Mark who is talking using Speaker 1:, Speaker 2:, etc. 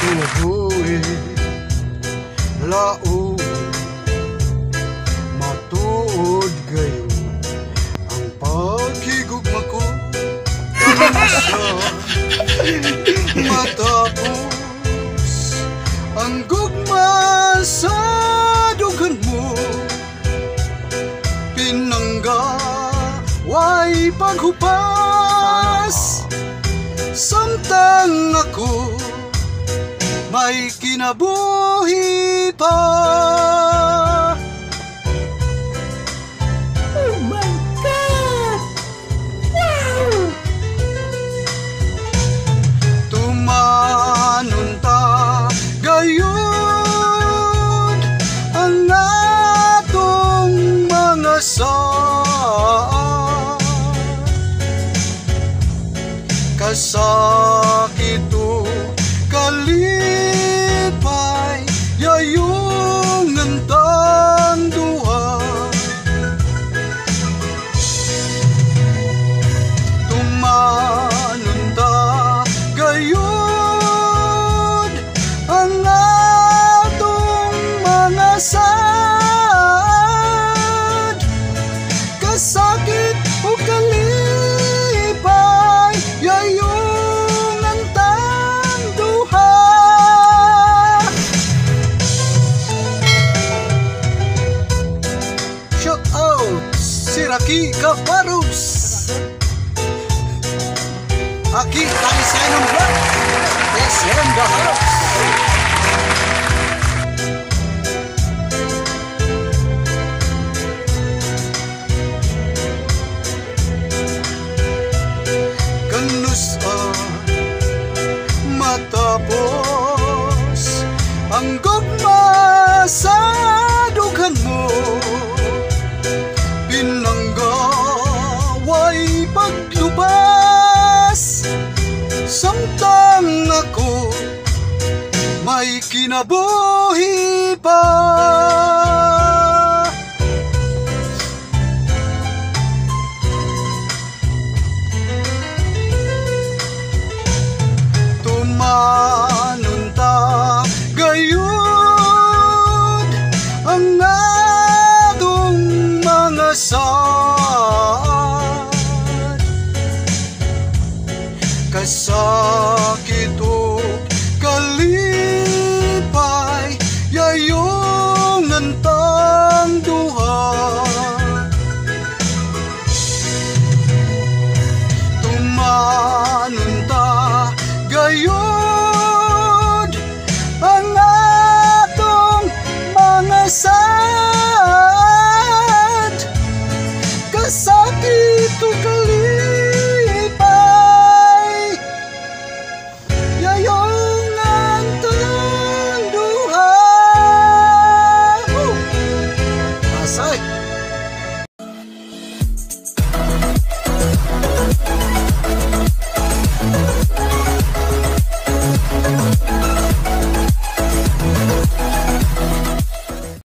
Speaker 1: Kinabuhi lao matuod gayon ang paghigugma ko sa matapos ang gugma sa dugan mo pinangga way paghupas samtang ako may kinabuhi pa.
Speaker 2: Oh my God! Wow!
Speaker 1: Tumanon ta gayon ang atong mga saan kasakit o kalipay yayong ngantang duha tumanon ta gayon ang atong mga sad kasakit o kalipay yayong ngantang duha. Shout out si Raki Kaparus Aki Visayan ng vlog SM the house. Matapos ang gugma sa dugan mo pinanggaway paglubas samtang ako may kinabuhi pa. Tumanon ta gayon ang atong mga sad kasakit o kalipay